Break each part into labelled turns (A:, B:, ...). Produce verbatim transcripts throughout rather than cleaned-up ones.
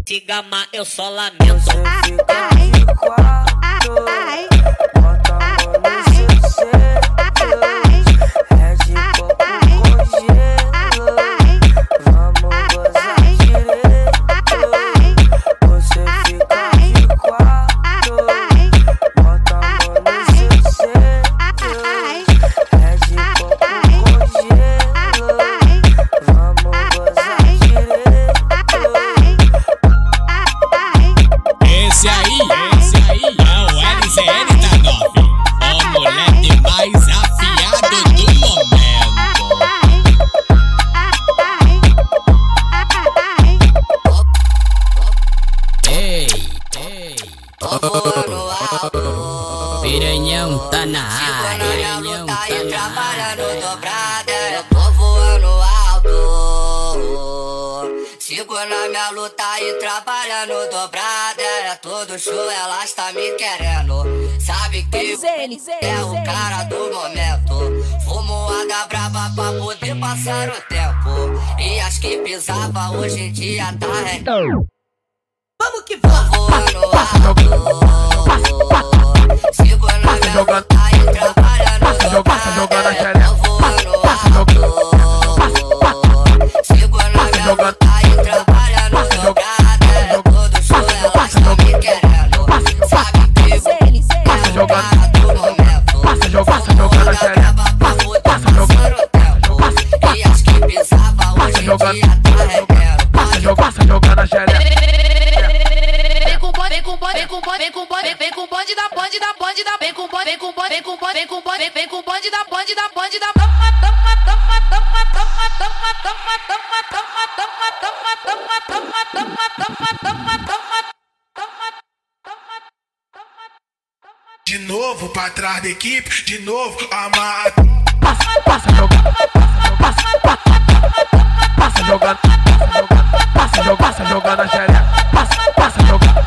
A: Se gamar eu só lamento.
B: Esse aí, esse aí é o L Z N da nove, o moleque mais afiado do momento. Ei, ei, Piranhão tá na área, Piranhão tá trabalhando dobrada, eu tô voando alto. Sigo na minha luta e trabalhando dobrada. É todo show, ela está me querendo. Sabe que é o cara do momento. Fumo água brava pra poder passar o tempo. E as que pisava hoje em dia tá rendendo. Vamos que vamos. Voando alto. Sigo na minha luta e trabalhando dobrada. Tô voando alto. Sigo na minha luta e trabalhando dobrada. Todo show ela está me querendo. Sabe que é o cara do momento. Fumo água brava pra poder passar o tempo. E as que pisava hoje em dia tá rendendo.
C: Passa jogando a xereca.
D: Vem com bonde, vem com bonde, vem com bonde, vem com bonde, vem com bonde da bonde da bonde da, vem com bonde, vem com bonde, vem com bonde, vem com bonde, vem com bonde da bonde da bonde da. Toma, toma, toma, toma, toma, toma, toma, toma, toma, toma, toma, toma, toma, toma, toma, toma, toma, toma.
E: De novo pra trás da equipe, de novo amado.
C: Passa, passa jogando, passa, passa jogando, passa jogando, passa jogando a xereca. Passa, passa jogando,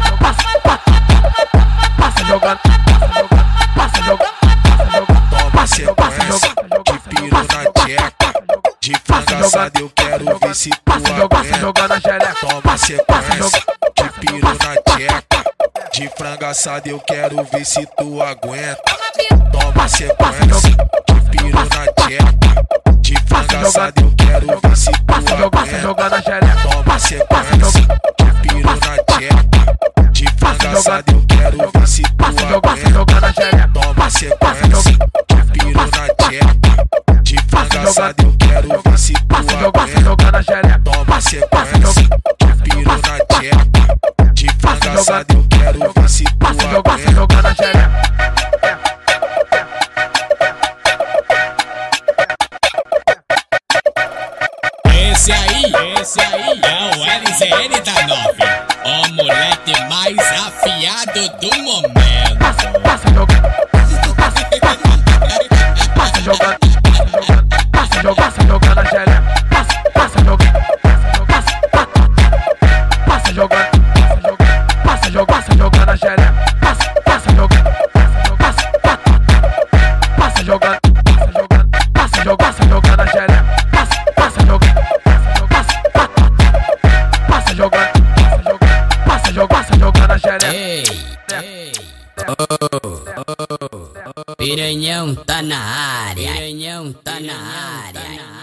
C: passa jogando, passa jogando,
E: toma sequência, de piro na tcheca. De franga assada eu quero ver se tu aguenta. Toma sequência, de piro na tcheca. De franga assada eu quero ver se tu aguenta. Toma sequência, de piro na tcheca. De franga assada eu quero ver se tu aguenta. Toma sequência, de piro na tcheca. De franga assada eu quero ver se tu aguenta. Toma sequência, de piro na tcheca. De franga assada eu quero ver se tu aguenta. Toma sequência, de piro na tcheca. De franga assada eu quero ver se tu aguenta.
B: Esse aí, esse aí é o L Z N da nove, o moleque mais afiado do momento.
C: Passa jogando, passa jogando, passa jogando, passa jogando a xereca. Passa jogando, passa jogando, passa jogando, passa jogando a xereca. Passa jogando, passa jogando, passa jogando, passa jogando a xereca. Passa jogando, passa jogando, passa jogando, passa jogando a xereca.
F: Ei, ei, oh, oh, Piranhão tá na área, Piranhão tá na área.